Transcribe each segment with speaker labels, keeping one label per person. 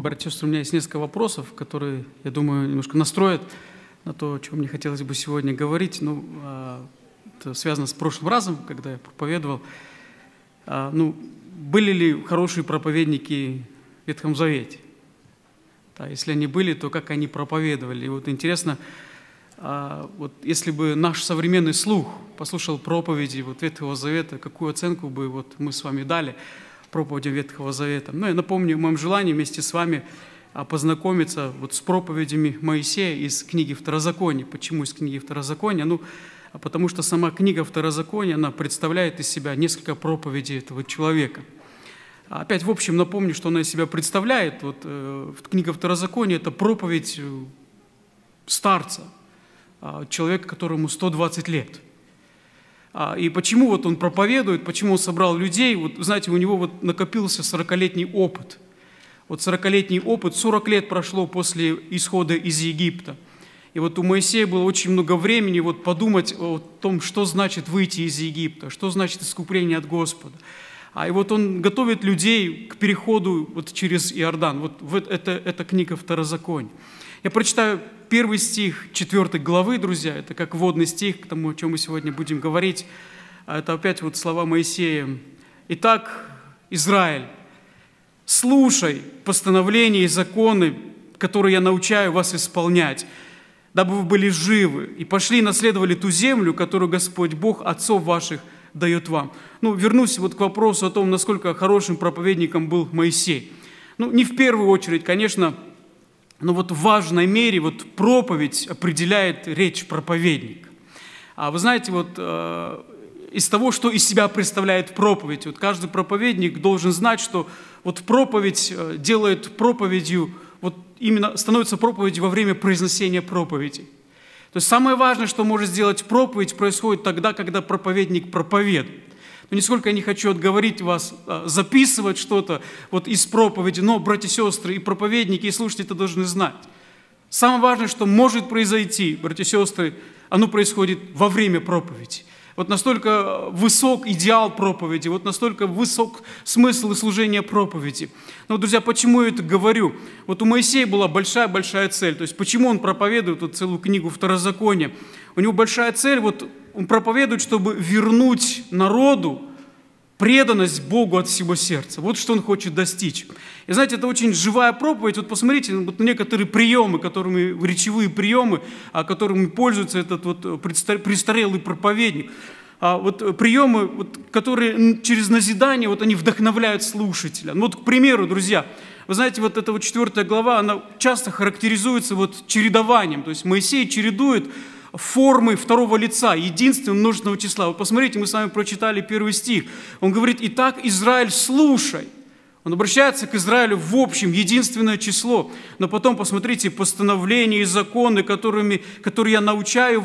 Speaker 1: Братья и сестры, у меня есть несколько вопросов, которые, я думаю, немножко настроят на то, о чем мне хотелось бы сегодня говорить. Это связано с прошлым разом, когда я проповедовал. Были ли хорошие проповедники в Ветхом Завете? Да, если они были, то как они проповедовали? И вот интересно, если бы наш современный слух послушал проповеди Ветхого Завета, какую оценку бы мы с вами дали проповедям Ветхого Завета? Я напомню о моем желании вместе с вами познакомиться с проповедями Моисея из книги Второзакония. Почему из книги Второзакония? Потому что сама книга Второзакония, она представляет из себя несколько проповедей этого человека. Опять в общем напомню, что она из себя представляет. Книга Второзакония – это проповедь старца, человека, которому 120 лет. И почему он проповедует, почему он собрал людей? Знаете, у него накопился 40-летний опыт. 40-летний опыт, 40 лет прошло после исхода из Египта. И у Моисея было очень много времени подумать о том, что значит выйти из Египта, что значит искупление от Господа. И он готовит людей к переходу через Иордан. Это книга Второзакония. Я прочитаю 1 стих 4 главы, друзья. Это как вводный стих к тому, о чем мы сегодня будем говорить. Это опять слова Моисея. «Итак, Израиль, слушай постановления и законы, которые я научаю вас исполнять, дабы вы были живы и пошли и наследовали ту землю, которую Господь Бог отцов ваших дает вам». Вернусь к вопросу о том, насколько хорошим проповедником был Моисей. Не в первую очередь, конечно, но в важной мере проповедь определяет речь проповедника. Вы знаете, из того, что из себя представляет проповедь, каждый проповедник должен знать, что проповедь делает проповедью, именно становится проповедью во время произнесения проповеди. То есть самое важное, что может сделать проповедь, происходит тогда, когда проповедник проповедует. Нисколько я не хочу отговорить вас записывать что-то из проповеди, но, братья и сестры, и проповедники, и слушатели это должны знать. Самое важное, что может произойти, братья и сестры, оно происходит во время проповеди. Настолько высок идеал проповеди, настолько высок смысл и служение проповеди. Но, друзья, почему я это говорю? У Моисея была большая цель. То есть, почему он проповедует целую книгу Второзакония? У него большая цель, он проповедует, чтобы вернуть народу преданность Богу от всего сердца. Что он хочет достичь. И знаете, это очень живая проповедь. Посмотрите, некоторые приемы, речевые приемы, которыми пользуется этот престарелый проповедник. Приемы, которые через назидание, они вдохновляют слушателя. К примеру, друзья, вы знаете, эта 4 глава, она часто характеризуется чередованием. То есть Моисей чередует формы второго лица, единственного множественного числа. Посмотрите, мы с вами прочитали 1 стих. Он говорит: «Итак, Израиль, слушай». Он обращается к Израилю в общем, единственное число. Но потом посмотрите, постановления и законы, которые я научаю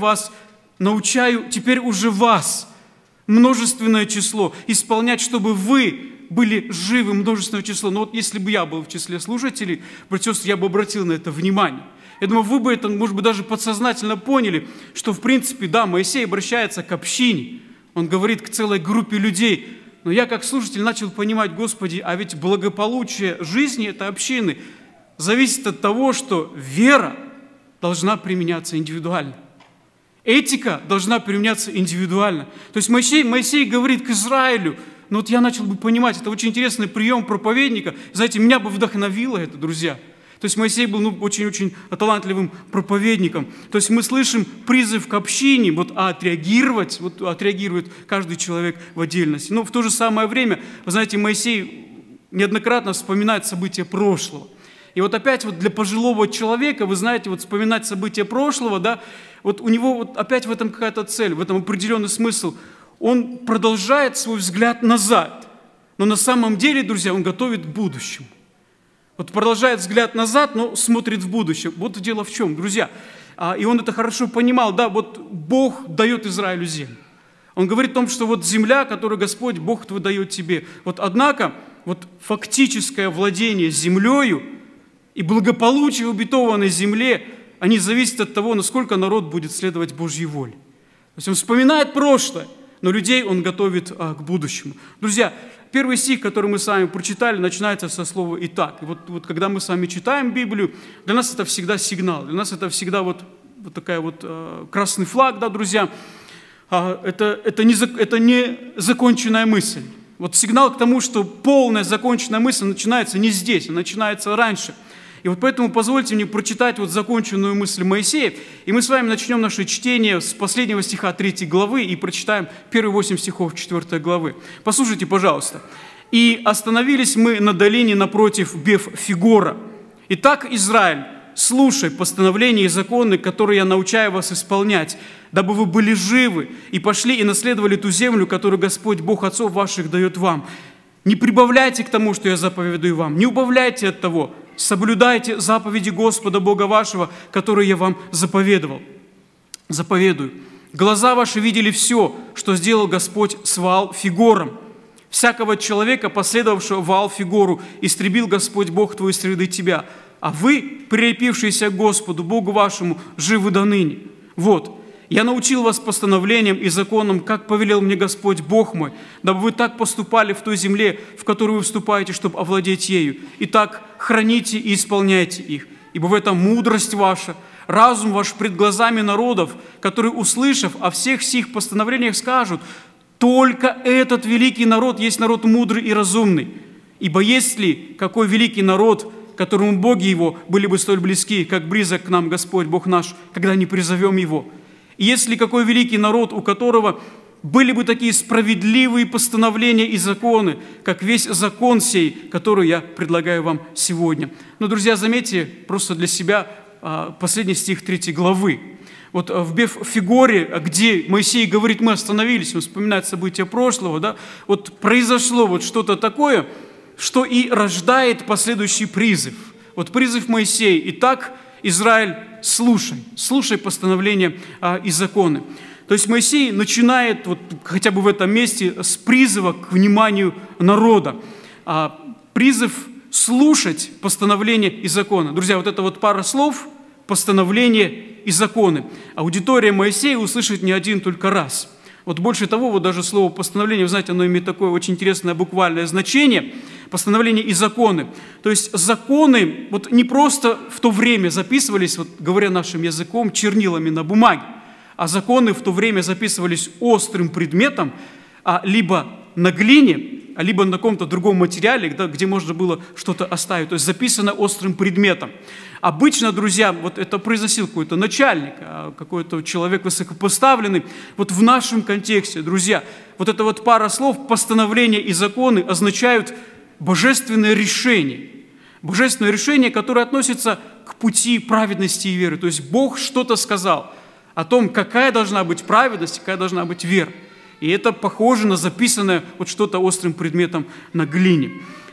Speaker 1: теперь уже вас, множественное число, исполнять, чтобы вы были живы, множественное число. Если бы я был в числе слушателей, братья и сестры, я бы обратил на это внимание. Я думаю, вы бы это, может быть, даже подсознательно поняли, что, в принципе, да, Моисей обращается к общине, он говорит к целой группе людей. Но я, как слушатель, начал понимать: Господи, а ведь благополучие жизни этой общины зависит от того, что вера должна применяться индивидуально. Этика должна применяться индивидуально. То есть Моисей говорит к Израилю. Я начал бы понимать, это очень интересный прием проповедника. Знаете, меня бы вдохновило это, друзья. То есть Моисей был очень-очень талантливым проповедником. То есть мы слышим призыв к общине, отреагирует каждый человек в отдельности. Но в то же самое время, вы знаете, Моисей неоднократно вспоминает события прошлого. И опять для пожилого человека, вы знаете, вспоминать события прошлого, да, у него опять в этом какая-то цель, в этом определенный смысл. Он продолжает свой взгляд назад, но на самом деле, друзья, он готовит к будущему. Продолжает взгляд назад, но смотрит в будущее. Дело в чем, друзья. И он это хорошо понимал. Да, Бог дает Израилю землю. Он говорит о том, что земля, которую Господь, Бог твой дает тебе. Однако, фактическое владение землею и благополучие в обетованной земле, они зависят от того, насколько народ будет следовать Божьей воле. То есть он вспоминает прошлое, но людей он готовит к будущему. Друзья, Первый стих, который мы с вами прочитали, начинается со слова «Итак». И вот когда мы с вами читаем Библию, для нас это всегда сигнал, для нас это всегда вот такая вот красный флаг, да, друзья. Это не законченная мысль. Вот сигнал к тому, что полная законченная мысль начинается не здесь, она начинается раньше. И вот поэтому позвольте мне прочитать вот законченную мысль Моисея, и мы с вами начнем наше чтение с последнего стиха 3 главы и прочитаем первые 8 стихов 4 главы. Послушайте, пожалуйста. «И остановились мы на долине напротив Беф-Фигора. Итак, Израиль, слушай постановления и законы, которые я научаю вас исполнять, дабы вы были живы и пошли и наследовали ту землю, которую Господь, Бог отцов ваших, дает вам. Не прибавляйте к тому, что я заповедую вам, не убавляйте от того, соблюдайте заповеди Господа Бога вашего, которые я вам заповедую. Глаза ваши видели все, что сделал Господь с Ваал-Фигором. Всякого человека, последовавшего Ваал-Фигору, истребил Господь Бог твой среди тебя. А вы, прилепившиеся к Господу, Богу вашему, живы доныне. Вот, я научил вас постановлениям и законам, как повелел мне Господь Бог мой, дабы вы так поступали в той земле, в которую вы вступаете, чтобы овладеть ею. Итак, храните и исполняйте их, ибо в этом мудрость ваша, разум ваш пред глазами народов, которые, услышав о всех сих постановлениях, скажут: только этот великий народ есть народ мудрый и разумный. Ибо есть ли какой великий народ, которому боги его были бы столь близки, как близок к нам Господь Бог наш, когда не призовем его? И есть ли какой великий народ, у которого были бы такие справедливые постановления и законы, как весь закон сей, который я предлагаю вам сегодня? Но, друзья, заметьте просто для себя последний стих 3 главы. Вот в Беф-Фигоре, где Моисей говорит, мы остановились, он вспоминает события прошлого, да, вот произошло вот что-то такое, что и рождает последующий призыв. Вот призыв Моисея: «Итак, Израиль, слушай постановления и законы». То есть Моисей начинает вот хотя бы в этом месте с призыва к вниманию народа. Призыв слушать постановления и законы. Друзья, вот это вот пара слов – постановления и законы. Аудитория Моисея услышит не один только раз. Вот больше того, вот даже слово «постановление», вы знаете, оно имеет такое очень интересное буквальное значение – постановления и законы. То есть законы вот не просто в то время записывались, вот, говоря нашим языком, чернилами на бумаге, а законы в то время записывались острым предметом, либо на глине, либо на каком-то другом материале, да, где можно было что-то оставить. То есть записано острым предметом. Обычно, друзья, вот это произносил какой-то начальник, какой-то человек высокопоставленный. Вот в нашем контексте, друзья, вот эта вот пара слов «постановления и законы» означают божественное решение. Божественное решение, которое относится к пути праведности и веры. То есть Бог что-то сказал о том, какая должна быть праведность, какая должна быть вера. И это похоже на записанное вот что-то острым предметом на глине.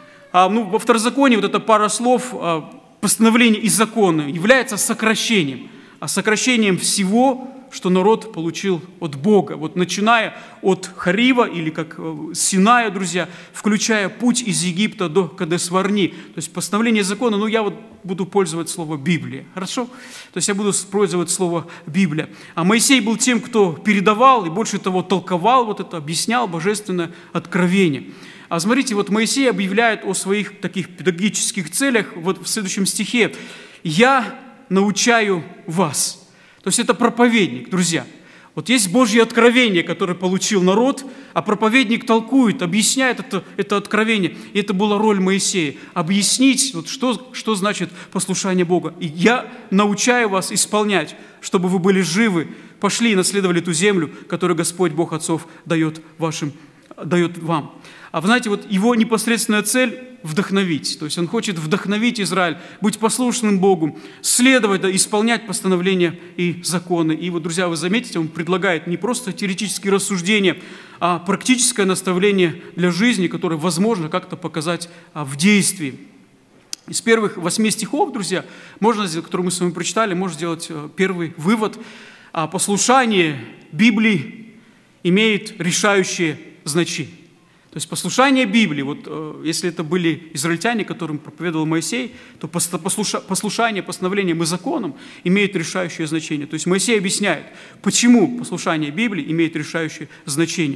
Speaker 1: Во Второзаконии вот эта пара слов «постановление и законы» является сокращением. Сокращением всего, что народ получил от Бога. Вот начиная от Харива, или как Синая, друзья, включая путь из Египта до Кадес-Варни. То есть постановление закона, я вот буду пользовать слово «Библия». Хорошо? То есть я буду пользовать слово «Библия». А Моисей был тем, кто передавал и, больше того, толковал, вот это, объяснял божественное откровение. А смотрите, вот Моисей объявляет о своих таких педагогических целях вот в следующем стихе. «Я научаю вас». То есть это проповедник, друзья. Вот есть Божье откровение, которое получил народ, а проповедник толкует, объясняет это откровение. И это была роль Моисея. Объяснить, вот что значит послушание Бога. И я научаю вас исполнять, чтобы вы были живы, пошли и наследовали ту землю, которую Господь, Бог отцов, дает вам. А вы знаете, вот его непосредственная цель – вдохновить. То есть он хочет вдохновить Израиль, быть послушным Богу, следовать, исполнять постановления и законы. И вот, друзья, вы заметите, он предлагает не просто теоретические рассуждения, а практическое наставление для жизни, которое возможно как-то показать в действии. Из первых 8 стихов, друзья, которые мы с вами прочитали, можно сделать первый вывод. Послушание Библии имеет решающее значение. То есть послушание Библии, вот если это были израильтяне, которым проповедовал Моисей, то послушание постановлениям и законам имеет решающее значение. То есть Моисей объясняет, почему послушание Библии имеет решающее значение.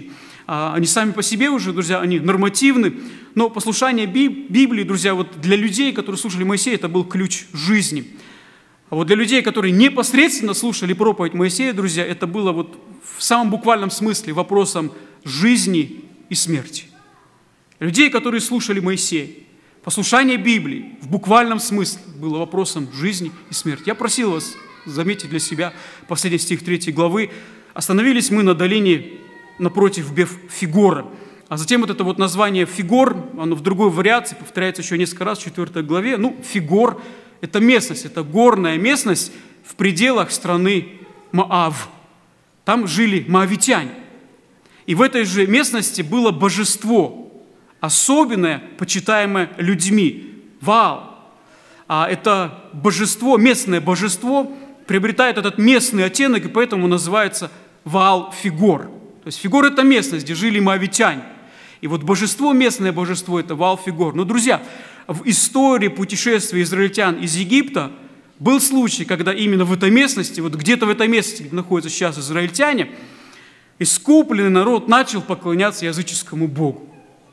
Speaker 1: Они сами по себе уже, друзья, они нормативны, но послушание Библии, друзья, вот для людей, которые слушали Моисея, это был ключ жизни. А вот для людей, которые непосредственно слушали проповедь Моисея, друзья, это было вот в самом буквальном смысле вопросом жизни и смерти. Людей, которые слушали Моисея, послушание Библии в буквальном смысле было вопросом жизни и смерти. Я просил вас заметить для себя последний стих 3 главы. Остановились мы на долине напротив Беф-Фигора. А затем вот это вот название Фигор, оно в другой вариации повторяется еще несколько раз в 4 главе. Фигор – это местность, это горная местность в пределах страны Моав. Там жили моавитяне. И в этой же местности было божество, особенное, почитаемое людьми – Ваал. А это божество, местное божество, приобретает этот местный оттенок, и поэтому называется Ваал-Фигор. То есть Фигор – это местность, где жили моавитяне. И вот божество, местное божество – это Ваал-Фигор. Но, друзья, в истории путешествия израильтян из Египта был случай, когда именно в этой местности, вот где-то в этой местности, где находятся сейчас израильтяне, искупленный народ начал поклоняться языческому богу.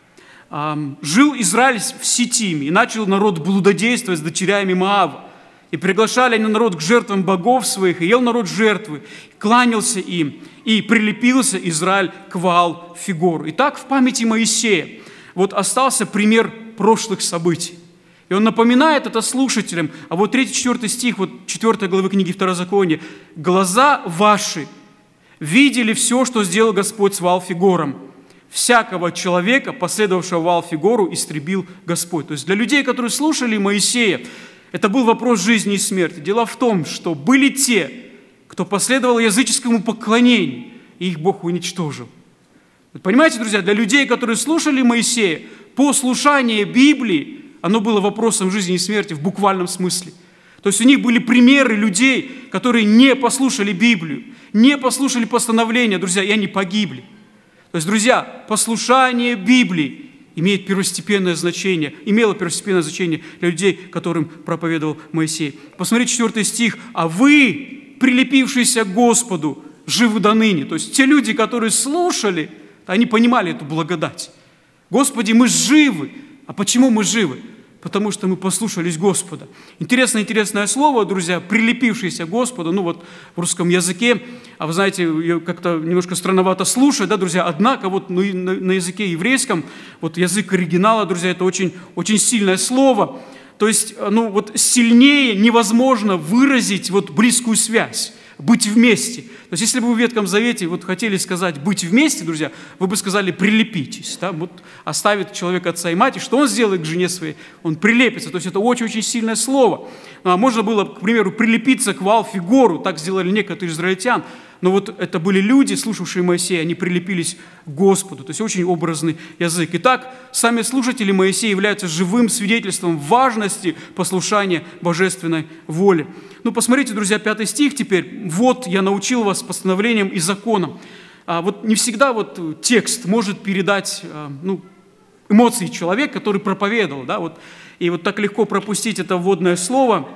Speaker 1: Жил Израиль в Ситиме, и начал народ блудодействовать с дочерями Моава. И приглашали они народ к жертвам богов своих, и ел народ жертвы, кланялся им, и прилепился Израиль к Ваал-Фигору. Итак, в памяти Моисея вот остался пример прошлых событий. И он напоминает это слушателям. А вот 3-4 стих, вот 4 главы книги Второзакония. «Глаза ваши видели все, что сделал Господь с Ваал-Фигором. Всякого человека, последовавшего Ваал-Фигору, истребил Господь». То есть для людей, которые слушали Моисея, это был вопрос жизни и смерти. Дело в том, что были те, кто последовал языческому поклонению, и их Бог уничтожил. Понимаете, друзья, для людей, которые слушали Моисея, послушание Библии, оно было вопросом жизни и смерти в буквальном смысле. То есть у них были примеры людей, которые не послушали Библию, не послушали постановления, друзья, и они погибли. То есть, друзья, послушание Библии имеет первостепенное значение, имело первостепенное значение для людей, которым проповедовал Моисей. Посмотрите 4 стих. «А вы, прилепившиеся к Господу, живы до ныне». То есть те люди, которые слушали, они понимали эту благодать. Господи, мы живы. А почему мы живы? Потому что мы послушались Господа. Интересное слово, друзья, прилепившееся к Господу, вот в русском языке, а вы знаете, как-то немножко странновато слушать, да, друзья, однако вот на языке еврейском, вот язык оригинала, друзья, это очень, очень сильное слово. То есть, вот сильнее невозможно выразить вот близкую связь, быть вместе. То есть, если бы вы в Ветхом Завете вот хотели сказать «быть вместе», друзья, вы бы сказали «прилепитесь». Да? Вот оставит человек отца и мать, и что он сделает к жене своей? Он прилепится. То есть, это очень-очень сильное слово. Можно было, к примеру, прилепиться к Ваал-Фигору, так сделали некоторые израильтян. Но вот это были люди, слушавшие Моисея, они прилепились к Господу. То есть, очень образный язык. Итак, сами слушатели Моисея являются живым свидетельством важности послушания божественной воле. Посмотрите, друзья, 5 стих теперь. «Вот я научил вас постановлениям и законам». Вот не всегда вот текст может передать эмоции человека, который проповедовал. Да? И вот так легко пропустить это вводное слово.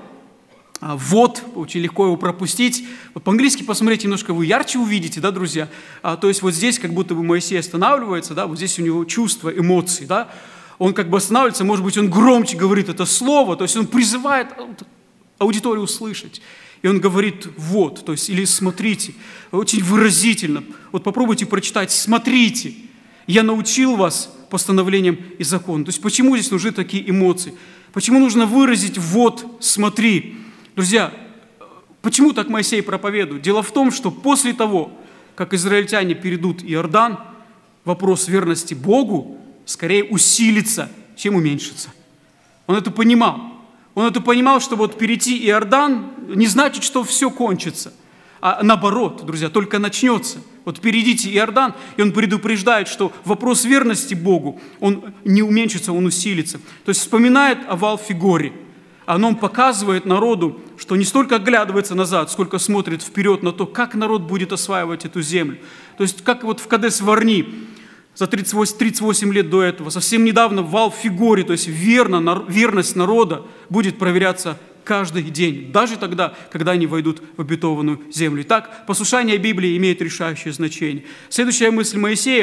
Speaker 1: «Вот», очень легко его пропустить. Вот по-английски посмотрите, немножко вы ярче увидите, да, друзья? То есть вот здесь как будто бы Моисей останавливается, да, вот здесь у него чувства, эмоции, да? Он как бы останавливается, может быть, он громче говорит это слово, то есть он призывает аудиторию услышать. И он говорит «вот», то есть или «смотрите», очень выразительно. Вот попробуйте прочитать «смотрите, я научил вас постановлениям и законам». То есть почему здесь нужны такие эмоции? Почему нужно выразить «вот, смотри»? Друзья, почему так Моисей проповедует? Дело в том, что после того, как израильтяне перейдут Иордан, вопрос верности Богу скорее усилится, чем уменьшится. Он это понимал. Он это понимал, что вот перейти Иордан не значит, что все кончится, а наоборот, друзья, только начнется. Вот перейдите Иордан, и он предупреждает, что вопрос верности Богу, он не уменьшится, он усилится. То есть вспоминает о Ваал-Фигоре. Он показывает народу, что не столько оглядывается назад, сколько смотрит вперед на то, как народ будет осваивать эту землю. То есть как вот в Кадес-Варни за 38 лет до этого, совсем недавно в Ваал-Фигоре, то есть верность народа будет проверяться каждый день, даже тогда, когда они войдут в обетованную землю. Итак, послушание Библии имеет решающее значение. Следующая мысль Моисея,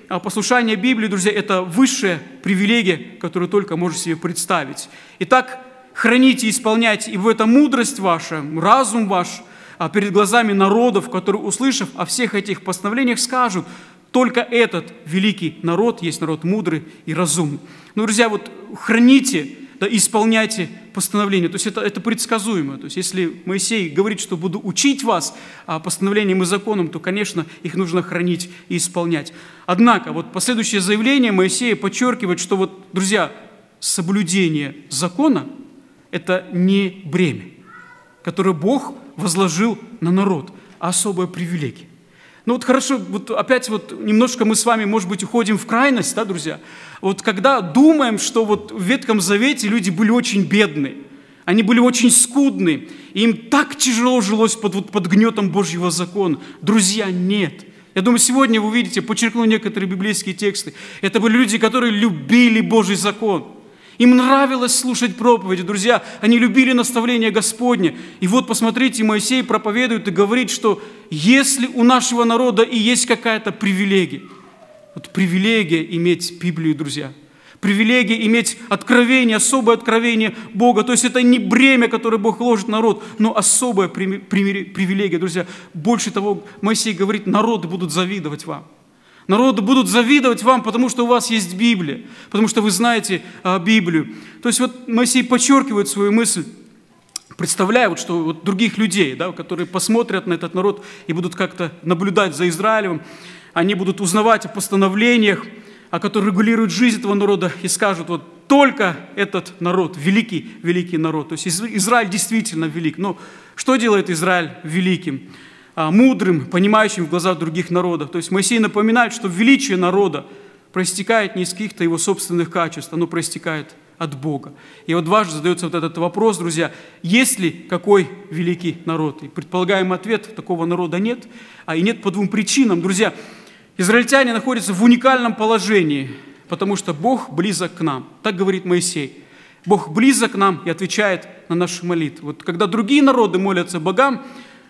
Speaker 1: послушание Библии, друзья, это высшая привилегия, которую только можете себе представить. Итак, храните и исполняйте, ибо это мудрость ваша, разум ваш перед глазами народов, которые, услышав о всех этих постановлениях, скажут: только этот великий народ есть народ мудрый и разумный. Ну, друзья, вот храните, да, исполняйте постановления. То есть это предсказуемо. То есть если Моисей говорит, что буду учить вас постановлениям и законам, то, конечно, их нужно хранить и исполнять. Однако, вот последующее заявление Моисея подчеркивает, что вот, друзья, соблюдение закона – это не бремя, которое Бог возложил на народ, а особая привилегия. Ну вот хорошо, вот опять вот немножко мы с вами, может быть, уходим в крайность, да, друзья? Вот когда думаем, что вот в Ветхом Завете люди были очень бедные, они были очень скудны, и им так тяжело жилось под гнетом Божьего закона. Друзья, нет. Я думаю, сегодня вы увидите, подчеркну некоторые библейские тексты, это были люди, которые любили Божий закон. Им нравилось слушать проповеди, друзья, они любили наставления Господне. И вот посмотрите, Моисей проповедует и говорит, что если у нашего народа и есть какая-то привилегия, вот привилегия иметь Библию, друзья, привилегия иметь откровение, особое откровение Бога, то есть это не бремя, которое Бог ложит на народ, но особая привилегия, друзья. Больше того, Моисей говорит, народы будут завидовать вам. Народы будут завидовать вам, потому что у вас есть Библия, потому что вы знаете Библию. То есть вот Моисей подчеркивает свою мысль, представляя, вот, что вот других людей, да, которые посмотрят на этот народ и будут как-то наблюдать за Израилем, они будут узнавать о постановлениях, которые регулируют жизнь этого народа, и скажут, вот только этот народ, великий, великий народ. То есть Израиль действительно велик. Но что делает Израиль великим? Мудрым, понимающим в глазах других народов. То есть Моисей напоминает, что величие народа проистекает не из каких-то его собственных качеств, оно проистекает от Бога. И вот дважды задается вот этот вопрос, друзья, есть ли какой великий народ? И предполагаемый ответ: такого народа нет, и нет по двум причинам. Друзья, израильтяне находятся в уникальном положении, потому что Бог близок к нам. Так говорит Моисей. Бог близок к нам и отвечает на наши молитвы. Вот когда другие народы молятся богам,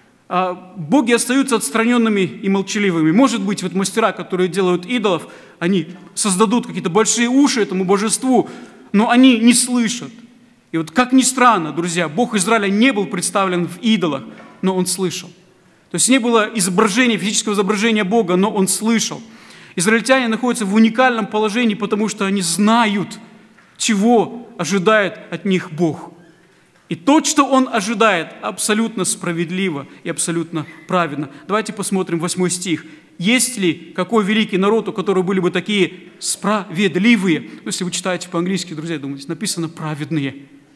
Speaker 1: боги остаются отстраненными и молчаливыми. Может быть, вот мастера, которые делают идолов, они создадут какие-то большие уши этому божеству, но они не слышат. И вот как ни странно, друзья, Бог Израиля не был представлен в идолах, но Он слышал. То есть не было изображения, физического изображения Бога, но Он слышал. Израильтяне находятся в уникальном положении, потому что они знают, чего ожидает от них Бог. И то, что Он ожидает, абсолютно справедливо и абсолютно праведно. Давайте посмотрим 8 стих. Есть ли какой великий народ, у которого были бы такие справедливые? Если вы читаете по-английски, друзья, думаете, написано праведные.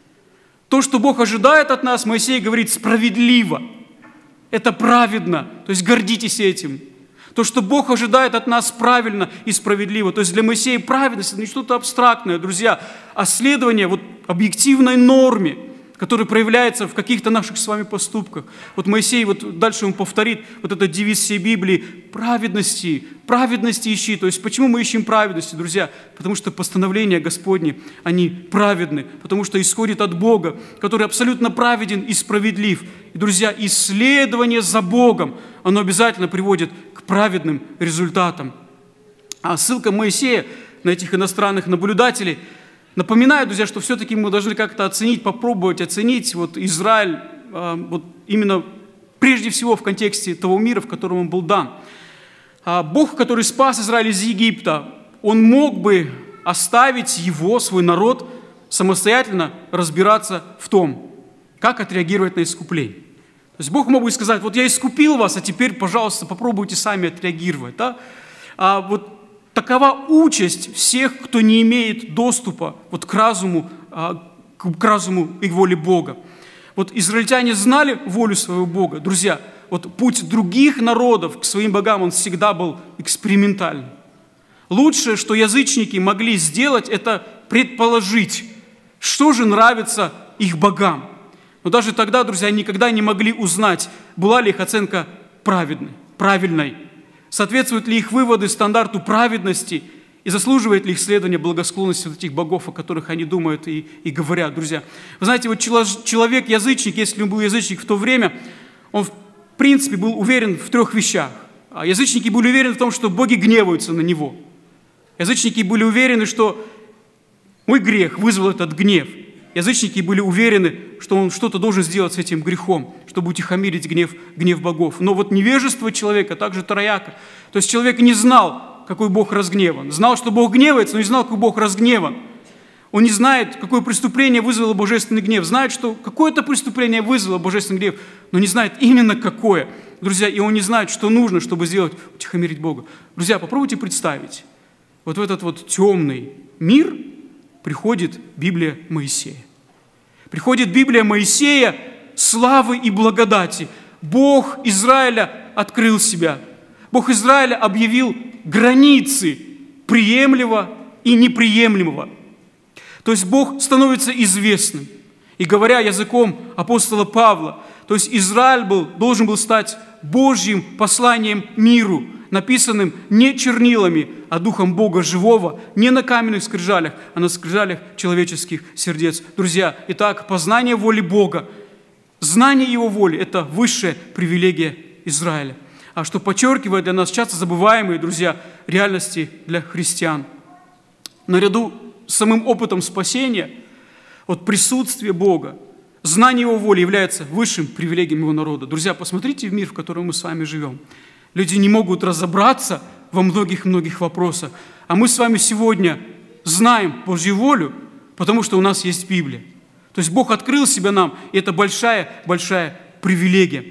Speaker 1: То, что Бог ожидает от нас, Моисей говорит справедливо. Это праведно. То есть гордитесь этим. То, что Бог ожидает от нас, правильно и справедливо. То есть для Моисея праведность – это не что-то абстрактное, друзья, а следование вот объективной норме, который проявляется в каких-то наших с вами поступках. Вот Моисей, вот дальше он повторит вот этот девиз всей Библии: праведности, праведности ищи. То есть почему мы ищем праведности, друзья? Потому что постановления Господни, они праведны, потому что исходит от Бога, который абсолютно праведен и справедлив. И, друзья, исследование за Богом, оно обязательно приводит к праведным результатам. А ссылка Моисея на этих иностранных наблюдателей напоминаю, друзья, что все-таки мы должны как-то оценить, попробовать оценить вот Израиль вот именно прежде всего в контексте того мира, в котором он был дан. Бог, который спас Израиль из Египта, Он мог бы оставить его, свой народ, самостоятельно разбираться в том, как отреагировать на искупление. То есть Бог мог бы сказать: вот я искупил вас, а теперь, пожалуйста, попробуйте сами отреагировать. Да? Вот такова участь всех, кто не имеет доступа вот к разуму и воле Бога. Вот израильтяне знали волю своего Бога. Друзья, вот путь других народов к своим богам, он всегда был экспериментальным. Лучшее, что язычники могли сделать, это предположить, что же нравится их богам. Но даже тогда, друзья, они никогда не могли узнать, была ли их оценка правильной. Соответствуют ли их выводы стандарту праведности и заслуживает ли их следование благосклонности вот этих богов, о которых они думают и говорят, друзья. Вы знаете, вот человек-язычник, если он был язычник в то время, он в принципе был уверен в 3 вещах. Язычники были уверены в том, что боги гневаются на него. Язычники были уверены, что мой грех вызвал этот гнев. Язычники были уверены, что он что-то должен сделать с этим грехом, чтобы утихомирить гнев богов. Но вот невежество человека также трояко. То есть человек не знал, какой Бог разгневан. Знал, что Бог гневается, но не знал, какой Бог разгневан. Он не знает, какое преступление вызвало божественный гнев. Знает, что какое-то преступление вызвало божественный гнев, но не знает именно какое. Друзья, и он не знает, что нужно, чтобы сделать, утихомирить Бога. Друзья, попробуйте представить. Вот в этот вот темный мир приходит Библия Моисея. Приходит Библия Моисея славы и благодати. Бог Израиля открыл себя. Бог Израиля объявил границы приемлемого и неприемлемого. То есть Бог становится известным. И говоря языком апостола Павла, то есть Израиль должен был стать Божьим посланием миру, написанным не чернилами, а Духом Бога живого, не на каменных скрижалях, а на скрижалях человеческих сердец. Друзья, итак, познание воли Бога, знание Его воли – это высшая привилегия Израиля. А что подчеркивает для нас часто забываемые, друзья, реальности для христиан. Наряду с самым опытом спасения, вот присутствие Бога, знание Его воли является высшим привилегием Его народа. Друзья, посмотрите в мир, в котором мы с вами живем. Люди не могут разобраться во многих-многих вопросах. А мы с вами сегодня знаем Божью волю, потому что у нас есть Библия. То есть Бог открыл себя нам, и это большая привилегия.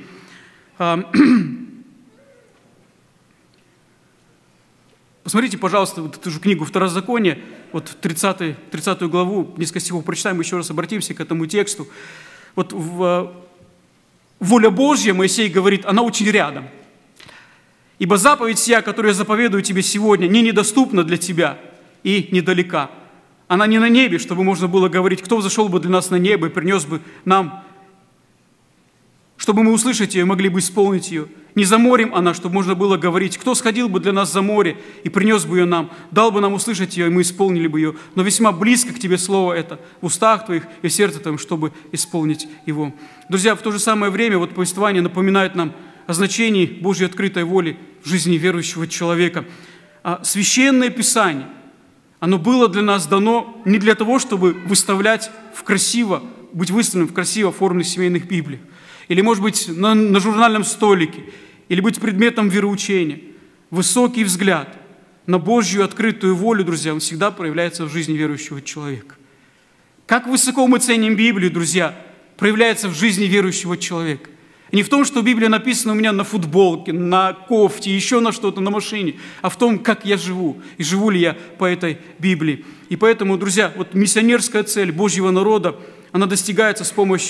Speaker 1: Посмотрите, пожалуйста, вот эту же книгу Второзакония, вот 30 главу, несколько стихов прочитаем, еще раз обратимся к этому тексту. Вот воля Божья, Моисей говорит, она очень рядом. Ибо заповедь сия, которую я заповедую тебе сегодня, не недоступна для тебя и недалека. Она не на небе, чтобы можно было говорить, кто взошел бы для нас на небо и принес бы нам, чтобы мы услышать ее и могли бы исполнить ее. Не за морем она, чтобы можно было говорить, кто сходил бы для нас за море и принес бы ее нам, дал бы нам услышать ее, и мы исполнили бы ее. Но весьма близко к тебе слово это, в устах твоих и в сердце твоем, чтобы исполнить его. Друзья, в то же самое время вот повествование напоминает нам о значении Божьей открытой воли в жизни верующего человека. Священное Писание, оно было для нас дано не для того, чтобы выставлять быть выставленным в красиво оформленных семейных Библиях, или, может быть, на журнальном столике, или быть предметом вероучения. Высокий взгляд на Божью открытую волю, друзья, он всегда проявляется в жизни верующего человека. Как высоко мы ценим Библию, друзья, проявляется в жизни верующего человека. Не в том, что Библия написана у меня на футболке, на кофте, еще на что-то, на машине, а в том, как я живу, и живу ли я по этой Библии. И поэтому, друзья, вот миссионерская цель Божьего народа, она достигается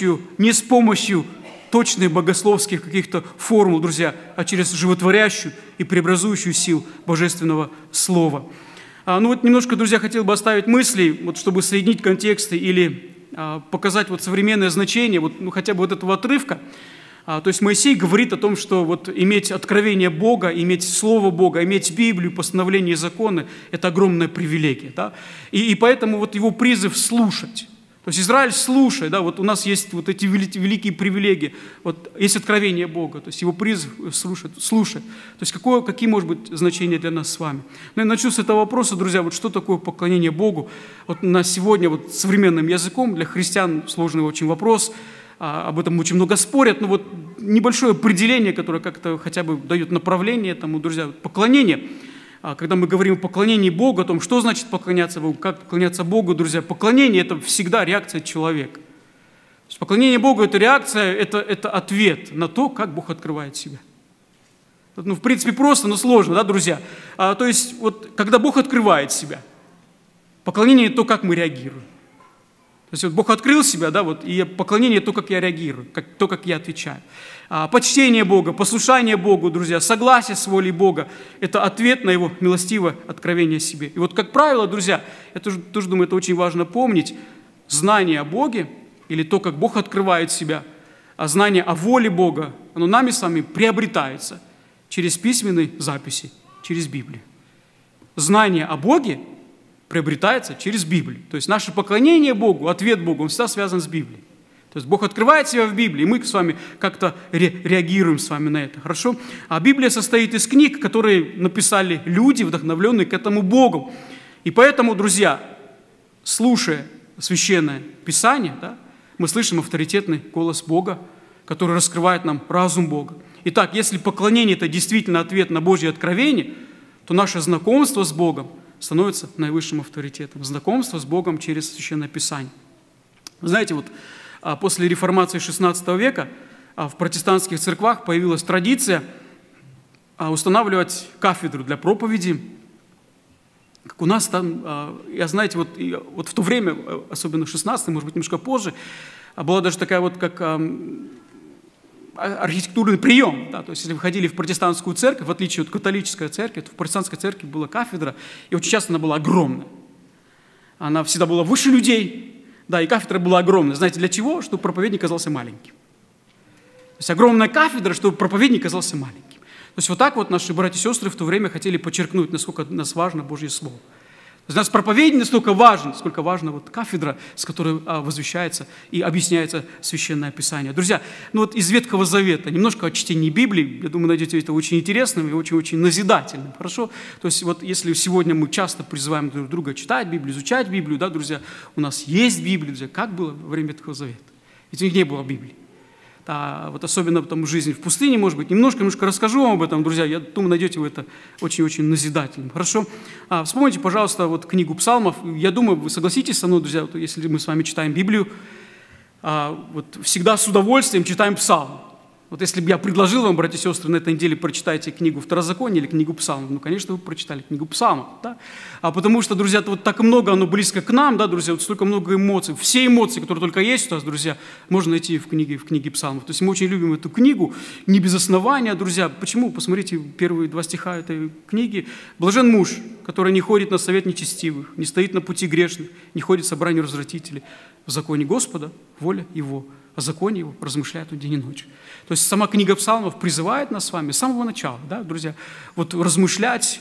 Speaker 1: не с помощью точных богословских каких-то формул, друзья, а через животворящую и преобразующую силу Божественного Слова. Ну вот немножко, друзья, хотел бы оставить мысли, вот, чтобы соединить контексты или показать вот современное значение, вот, хотя бы вот этого отрывка. То есть Моисей говорит о том, что вот иметь откровение Бога, иметь Слово Бога, иметь Библию, постановления и законы – это огромная привилегия. Да? И поэтому вот его призыв слушать. То есть Израиль, слушай, да, вот у нас есть вот эти великие привилегии, вот есть откровение Бога, то есть его призыв слушай. То есть какие может быть значения для нас с вами? Ну, я начну с этого вопроса, друзья, вот что такое поклонение Богу? Вот на сегодня вот современным языком для христиан сложный очень вопрос, об этом очень много спорят, но вот небольшое определение, которое как-то хотя бы дает направление этому, друзья, поклонение. Когда мы говорим о поклонении Богу, о том, что значит поклоняться Богу, как поклоняться Богу, друзья, поклонение – это всегда реакция человека. То есть поклонение Богу – это реакция, это ответ на то, как Бог открывает себя. Ну, в принципе, просто, но сложно, да, друзья? То есть, вот, когда Бог открывает себя, поклонение – это то, как мы реагируем. То есть вот Бог открыл себя, да, вот, и поклонение – то, как я реагирую, то, как я отвечаю. Почтение Бога, послушание Богу, друзья, согласие с волей Бога – это ответ на Его милостивое откровение себе. И вот, как правило, друзья, я тоже думаю, это очень важно помнить, знание о Боге, или то, как Бог открывает себя, а знание о воле Бога, оно нами с вами приобретается через письменные записи, через Библию. Знание о Боге приобретается через Библию. То есть наше поклонение Богу, ответ Богу, он всегда связан с Библией. То есть Бог открывает себя в Библии, и мы с вами как-то реагируем с вами на это. Хорошо? А Библия состоит из книг, которые написали люди, вдохновленные к этому Богу. И поэтому, друзья, слушая Священное Писание, да, мы слышим авторитетный голос Бога, который раскрывает нам разум Бога. Итак, если поклонение – это действительно ответ на Божье откровение, то наше знакомство с Богом становится наивысшим авторитетом. Знакомство с Богом через Священное Писание. Вы знаете, вот после реформации XVI века в протестантских церквах появилась традиция устанавливать кафедру для проповеди. Как у нас там, я знаете, вот в то время, особенно в XVI, может быть, немножко позже, была даже такая вот как архитектурный прием. Да? То есть, если вы ходили в протестантскую церковь, в отличие от католической церкви, то в протестантской церкви была кафедра, и очень часто она была огромная. Она всегда была выше людей. Да, и кафедра была огромная. Знаете, для чего? Чтобы проповедник казался маленьким. То есть огромная кафедра, чтобы проповедник казался маленьким. То есть вот так вот наши братья и сестры в то время хотели подчеркнуть, насколько для нас важно Божье Слово. То есть у нас проповедник настолько важен, сколько важна вот кафедра, с которой возвещается и объясняется Священное Писание. Друзья, ну вот из Ветхого Завета немножко о чтении Библии. Я думаю, найдете это очень интересным и очень-очень назидательным. Хорошо? То есть вот если сегодня мы часто призываем друг друга читать Библию, изучать Библию, да, друзья, у нас есть Библия, друзья, как было во время Ветхого Завета? Ведь у них не было Библии. А вот особенно там жизнь в пустыне, может быть, немножко расскажу вам об этом, друзья, я думаю, найдете вы это очень-очень назидательным. Хорошо? Вспомните, пожалуйста, вот книгу Псалмов. Я думаю, вы согласитесь со мной, друзья, вот, если мы с вами читаем Библию, вот всегда с удовольствием читаем Псалмы. Вот если бы я предложил вам, братья и сестры, на этой неделе прочитайте книгу Второзакония или книгу Псалмов, ну, конечно, вы прочитали книгу Псалмов, да? Потому что, друзья, вот так много, оно близко к нам, да, друзья, вот столько много эмоций. Все эмоции, которые только есть у нас, друзья, можно найти в книге Псалмов. То есть мы очень любим эту книгу, не без основания, друзья. Почему? Посмотрите первые 2 стиха этой книги. «Блажен муж, который не ходит на совет нечестивых, не стоит на пути грешных, не ходит в собрании развратителей. В законе Господа воля Его, о законе Его размышляет он день и ночь». То есть сама книга Псалмов призывает нас с вами с самого начала, да, друзья, вот размышлять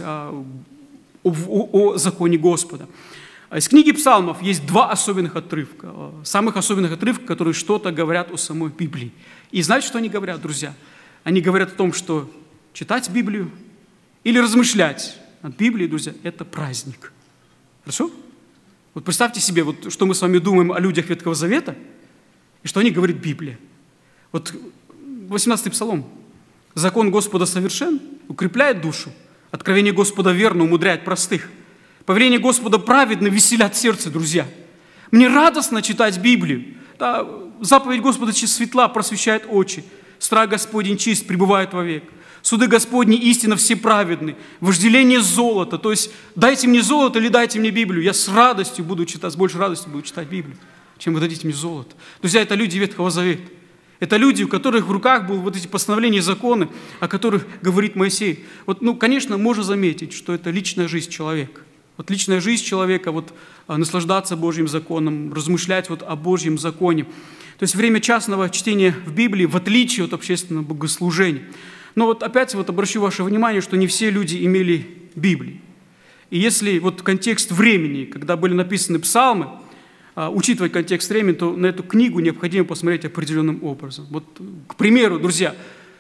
Speaker 1: о законе Господа. Из книги Псалмов есть 2 особенных отрывка, самых особенных отрывка, которые что-то говорят о самой Библии. И знаете, что они говорят, друзья? Они говорят о том, что читать Библию или размышлять над Библией, друзья, это праздник. Хорошо? Вот представьте себе, вот, что мы с вами думаем о людях Ветхого Завета, и что они говорит Библия. Вот 18-й Псалом. «Закон Господа совершен, укрепляет душу. Откровение Господа верно, умудряет простых. Повеление Господа праведно, веселят сердце», друзья. Мне радостно читать Библию. Да, заповедь Господа светла, просвещает очи. Страх Господень чист, пребывает вовек. Суды Господни истинно все праведны. Вожделение золота. То есть дайте мне золото или дайте мне Библию. Я с радостью буду читать, с большей радостью буду читать Библию, чем вы дадите мне золото. Друзья, это люди Ветхого Завета. Это люди, у которых в руках были вот эти постановления и законы, о которых говорит Моисей. Вот, ну, конечно, можно заметить, что это личная жизнь человека. Вот личная жизнь человека, вот наслаждаться Божьим законом, размышлять вот о Божьем законе. То есть время частного чтения в Библии в отличие от общественного богослужения. Но вот опять вот обращу ваше внимание, что не все люди имели Библии. И если вот контекст времени, когда были написаны псалмы, учитывать контекст времени, то на эту книгу необходимо посмотреть определенным образом. Вот, к примеру, друзья,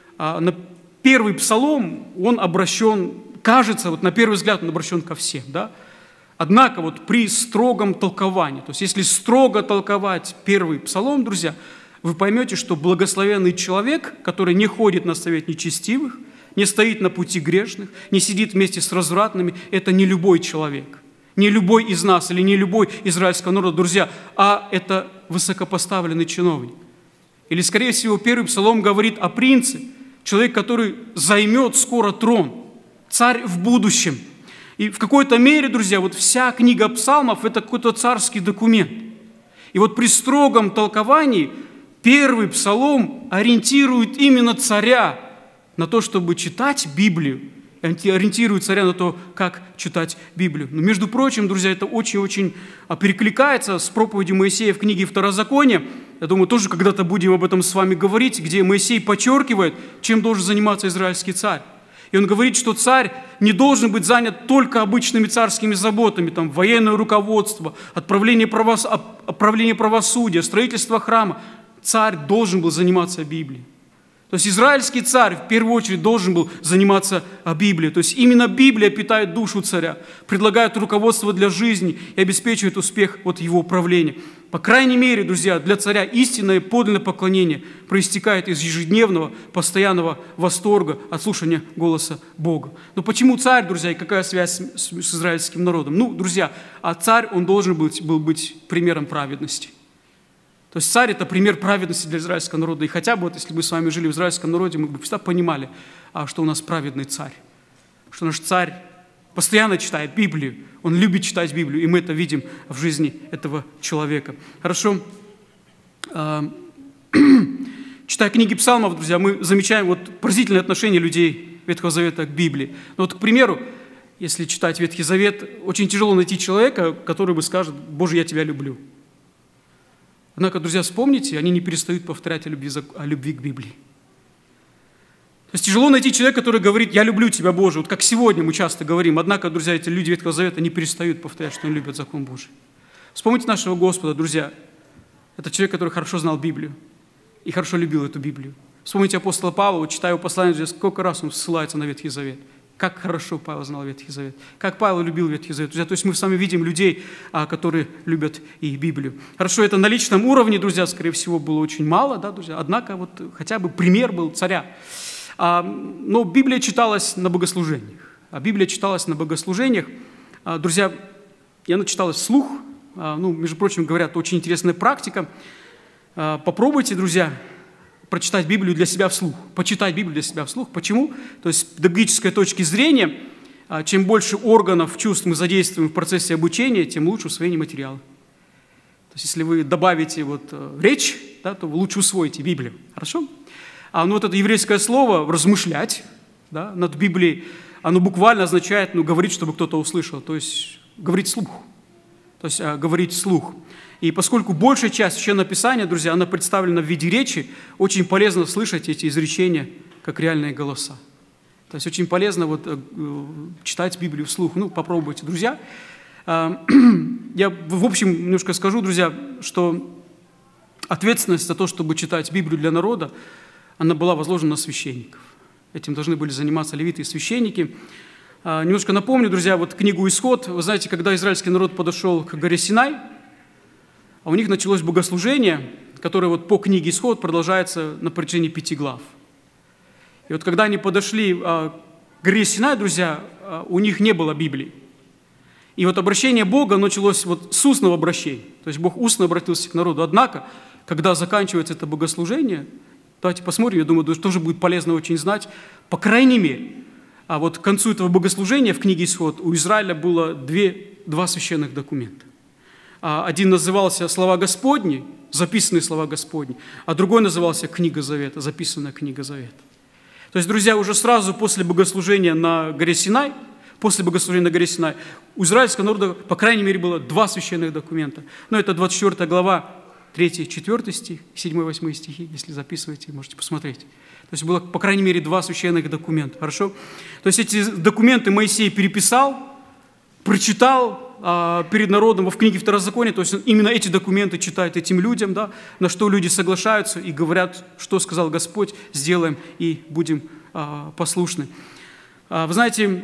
Speaker 1: на первый псалом он обращен, кажется, вот на первый взгляд он обращен ко всем, да? Однако вот при строгом толковании, то есть если строго толковать первый псалом, друзья, вы поймете, что благословенный человек, который не ходит на совет нечестивых, не стоит на пути грешных, не сидит вместе с развратными, это не любой человек. Не любой из нас или не любой израильского народа, друзья, а это высокопоставленный чиновник. Или, скорее всего, первый псалом говорит о принце, человек, который займет скоро трон, царь в будущем. И в какой-то мере, друзья, вот вся книга псалмов – это какой-то царский документ. И вот при строгом толковании первый псалом ориентирует именно царя на то, чтобы читать Библию, ориентирует царя на то, как читать Библию. Но, между прочим, друзья, это очень-очень перекликается с проповедью Моисея в книге Второзакония. Я думаю, тоже когда-то будем об этом с вами говорить, где Моисей подчеркивает, чем должен заниматься израильский царь. И он говорит, что царь не должен быть занят только обычными царскими заботами, там, военное руководство, отправление правосудия, строительство храма. царь должен был заниматься Библией. То есть израильский царь в первую очередь должен был заниматься Библией. То есть именно Библия питает душу царя, предлагает руководство для жизни и обеспечивает успех от его правления. По крайней мере, друзья, для царя истинное и подлинное поклонение проистекает из ежедневного, постоянного восторга от слушания голоса Бога. Но почему царь, друзья, и какая связь с израильским народом? Ну, друзья, а царь, он должен был быть примером праведности. То есть царь – это пример праведности для израильского народа. И хотя бы, вот, если бы с вами жили в израильском народе, мы бы всегда понимали, что у нас праведный царь. Что наш царь постоянно читает Библию. Он любит читать Библию, и мы это видим в жизни этого человека. Хорошо. Читая книги псалмов, друзья, мы замечаем вот поразительное отношение людей Ветхого Завета к Библии. Но вот, к примеру, если читать Ветхий Завет, очень тяжело найти человека, который бы скажет: «Боже, я тебя люблю». Однако, друзья, вспомните, они не перестают повторять о любви к Библии. То есть тяжело найти человека, который говорит: «Я люблю тебя, Боже». Вот как сегодня мы часто говорим. Однако, друзья, эти люди Ветхого Завета не перестают повторять, что они любят закон Божий. Вспомните нашего Господа, друзья. Это человек, который хорошо знал Библию и хорошо любил эту Библию. Вспомните апостола Павла, читая его послание, друзья, сколько раз он ссылается на Ветхий Завет. Как хорошо Павел знал Ветхий Завет, как Павел любил Ветхий Завет. Друзья, то есть мы с вами видим людей, которые любят и Библию. Хорошо, это на личном уровне, друзья, скорее всего, было очень мало, да, друзья? Однако вот хотя бы пример был царя. Но Библия читалась на богослужениях. Библия читалась на богослужениях. Друзья, и она читалась вслух. Между прочим, говорят, очень интересная практика. Попробуйте, друзья, прочитать Библию для себя вслух, почитать Библию для себя вслух. Почему? То есть с педагогической точки зрения, чем больше органов, чувств мы задействуем в процессе обучения, тем лучше усвоение материала. То есть если вы добавите речь, да, то вы лучше усвоите Библию. Хорошо? Вот это еврейское слово «размышлять», да, над Библией, оно буквально означает говорить, чтобы кто-то услышал, то есть говорить вслух. То есть говорить вслух. И поскольку большая часть Священного Писания, друзья, она представлена в виде речи, очень полезно слышать эти изречения как реальные голоса. То есть очень полезно читать Библию вслух. Попробуйте, друзья. Я в общем немножко скажу, друзья, что ответственность за то, чтобы читать Библию для народа, она была возложена на священников. Этим должны были заниматься левиты и священники. Немножко напомню, друзья, книгу «Исход». Вы знаете, когда израильский народ подошел к горе Синай, у них началось богослужение, которое по книге «Исход» продолжается на протяжении 5 глав. И когда они подошли к горе Синай, друзья, у них не было Библии. И обращение Бога началось с устного обращения. То есть Бог устно обратился к народу. Однако, когда заканчивается это богослужение, давайте посмотрим, я думаю, тоже будет полезно очень знать, по крайней мере, к концу этого богослужения в книге «Исход» у Израиля было два священных документа. Один назывался «Слова Господни», записанные слова Господни, а другой назывался «Книга Завета», записанная Книга Завета. То есть, друзья, уже сразу после богослужения на горе Синай, у израильского народа, по крайней мере, было 2 священных документа. Это 24 глава, 3-4 стих, 7-8 стихи, если записываете, можете посмотреть. То есть было, по крайней мере, 2 священных документа. Хорошо? То есть эти документы Моисей переписал, прочитал перед народом в книге Второзакония. То есть именно эти документы читает этим людям, да, на что люди соглашаются и говорят, что сказал Господь, сделаем и будем послушны. Вы знаете,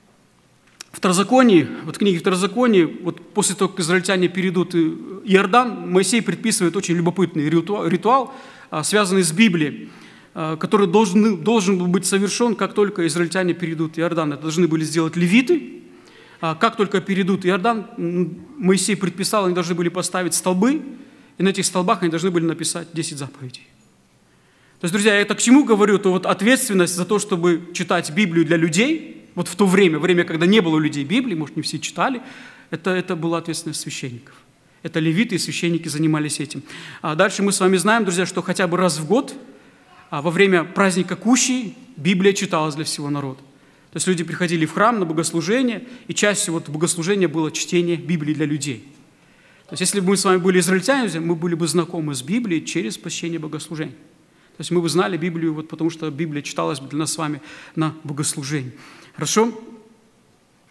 Speaker 1: в Второзаконии, в книге Второзакония, после того, как израильтяне перейдут Иордан, Моисей предписывает очень любопытный ритуал, связанный с Библией, который должен был быть совершен, как только израильтяне перейдут Иордан. Это должны были сделать левиты. Как только перейдут Иордан, Моисей предписал, они должны были поставить столбы, и на этих столбах они должны были написать 10 заповедей. То есть, друзья, я это к чему говорю? То ответственность за то, чтобы читать Библию для людей, в то время, когда не было у людей Библии, может, не все читали, это была ответственность священников. Это левиты и священники занимались этим. А дальше мы с вами знаем, друзья, что хотя бы раз в год, во время праздника Кущи, Библия читалась для всего народа. То есть люди приходили в храм на богослужение, и частью богослужения было чтение Библии для людей. То есть если бы мы с вами были израильтяне, мы были бы знакомы с Библией через посещение богослужения. То есть мы бы знали Библию, потому что Библия читалась бы для нас с вами на богослужении. Хорошо?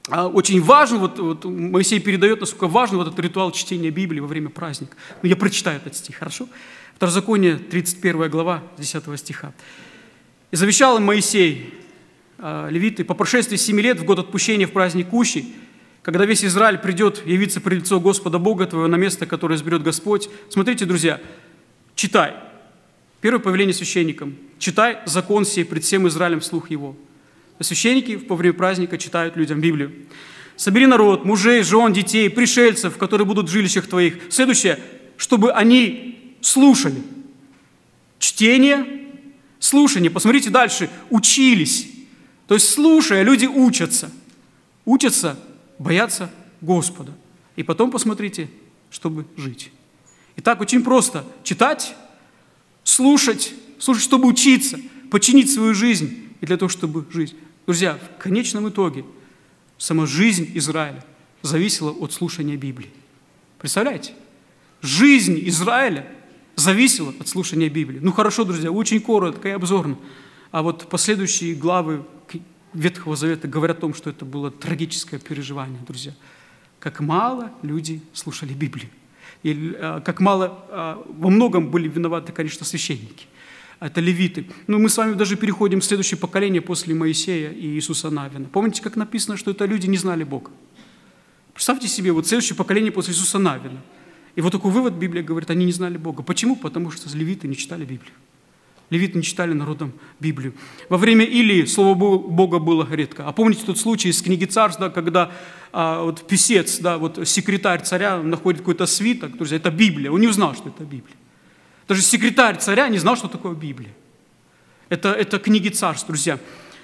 Speaker 1: очень важен, вот Моисей передает, насколько важен вот этот ритуал чтения Библии во время праздника. Ну, я прочитаю этот стих, хорошо? Второзаконие, 31 глава, 10 стиха. «И завещал им Моисей, левиты, по прошествии 7 лет в год отпущения в праздник Кущи, когда весь Израиль придет явиться пред лицо Господа Бога твоего на место, которое изберет Господь». Смотрите, друзья, читай. Первое повеление священникам. Читай закон сей пред всем Израилем вслух его. Священники во время праздника читают людям Библию. «Собери народ, мужей, жен, детей, пришельцев, которые будут в жилищах твоих». Следующее, чтобы они слушали. Чтение, слушание. Посмотрите дальше. Учились. То есть, слушая, люди учатся. Учатся бояться Господа. И потом посмотрите, чтобы жить. Итак, очень просто. Читать, слушать, чтобы учиться, подчинить свою жизнь и для того, чтобы жить. Друзья, в конечном итоге сама жизнь Израиля зависела от слушания Библии. Представляете? Жизнь Израиля зависела от слушания Библии. Ну хорошо, друзья, очень коротко и обзорно. А вот последующие главы Ветхого Завета говорят о том, что это было трагическое переживание, друзья. Как мало люди слушали Библию. И как мало, во многом были виноваты, конечно, священники. Это левиты. Ну, мы с вами даже переходим в следующее поколение после Моисея и Иисуса Навина. Помните, как написано, что это люди не знали Бога? Представьте себе, вот следующее поколение после Иисуса Навина. И вот такой вывод Библия говорит, они не знали Бога. Почему? Потому что левиты не читали Библию. Левиты не читали народом Библию. Во время Илии слово Бога было редко. А помните тот случай из книги Царств, да, когда вот писец, да, вот секретарь царя находит какой-то свиток, друзья, это Библия. Он не узнал, что это Библия. Даже секретарь царя не знал, что такое Библия. Это книги Царств, друзья.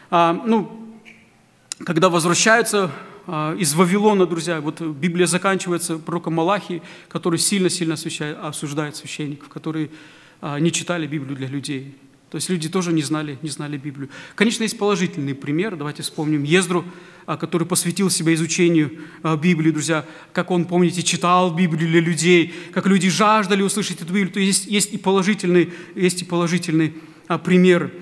Speaker 1: Когда возвращаются из Вавилона, друзья, вот Библия заканчивается пророком Малахии, который сильно-сильно осуждает священников, которые не читали Библию для людей. То есть люди тоже не знали Библию. Конечно, есть положительный пример. Давайте вспомним Ездру, который посвятил себя изучению Библии, друзья. Как он, помните, читал Библию для людей, как люди жаждали услышать эту Библию. То есть есть и положительный пример.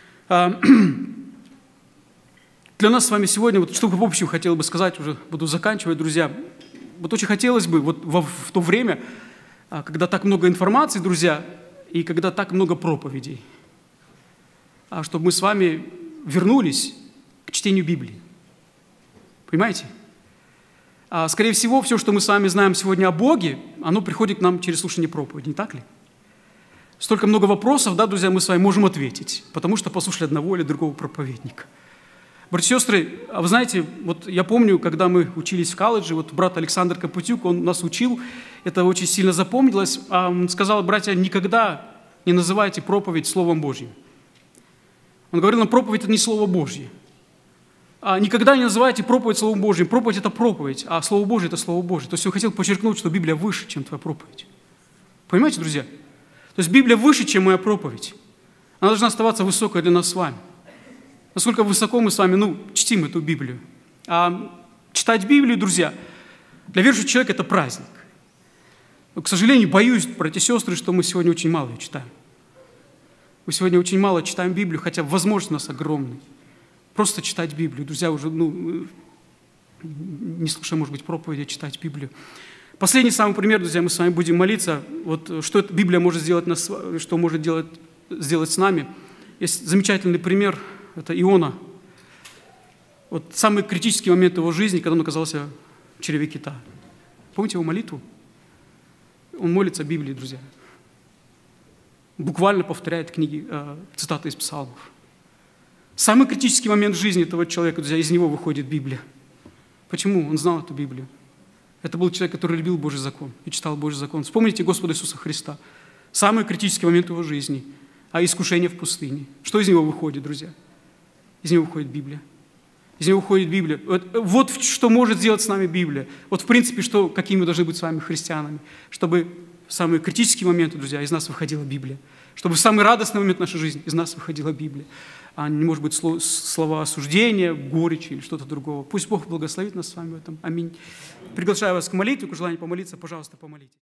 Speaker 1: Для нас с вами сегодня, вот что в общем хотел бы сказать, уже буду заканчивать, друзья. Вот очень хотелось бы вот в то время, когда так много информации, друзья, и когда так много проповедей, чтобы мы с вами вернулись к чтению Библии. Понимаете? Скорее всего, все, что мы с вами знаем сегодня о Боге, оно приходит к нам через слушание проповеди, не так ли? Столько много вопросов, да, друзья, мы с вами можем ответить, потому что послушали одного или другого проповедника. Братья и сестры, вы знаете, вот я помню, когда мы учились в колледже, вот брат Александр Капутюк, он нас учил, это очень сильно запомнилось, он сказал: братья, никогда не называйте проповедь Словом Божьим. Он говорил нам, проповедь – это не Слово Божье. Никогда не называйте проповедь Словом Божьим. Проповедь – это проповедь, а Слово Божье – это Слово Божье. То есть он хотел подчеркнуть, что Библия выше, чем твоя проповедь. Понимаете, друзья? То есть Библия выше, чем моя проповедь. Она должна оставаться высокой для нас с вами. Насколько высоко мы с вами, чтим эту Библию. Читать Библию, друзья, для верующего человека – это праздник. Но, к сожалению, боюсь, братья и сестры, что мы сегодня очень мало ее читаем. Мы сегодня очень мало читаем Библию, хотя возможность у нас огромная. Просто читать Библию. Друзья, уже, не слушая, может быть, проповеди, а читать Библию. Последний самый пример, друзья, мы с вами будем молиться. Вот что эта Библия может сделать, что может сделать с нами. Есть замечательный пример, это Иона. Вот самый критический момент его жизни, когда он оказался в чреве кита. Помните его молитву? Он молится Библии, друзья. Буквально повторяет книги, цитаты из псалмов. Самый критический момент жизни этого человека, друзья, из него выходит Библия. Почему? Он знал эту Библию. Это был человек, который любил Божий закон и читал Божий закон. Вспомните Господа Иисуса Христа. Самый критический момент его жизни, искушение в пустыне. Что из него выходит, друзья? Из него выходит Библия. Из него выходит Библия. Вот что может сделать с нами Библия. Вот в принципе, какими мы должны быть с вами христианами. Чтобы в самые критические моменты, друзья, из нас выходила Библия. Чтобы в самый радостный момент нашей жизни из нас выходила Библия. А не может быть слова осуждения, горечи или что-то другого. Пусть Бог благословит нас с вами в этом. Аминь. Приглашаю вас к молитве, к желанию помолиться. Пожалуйста, помолитесь.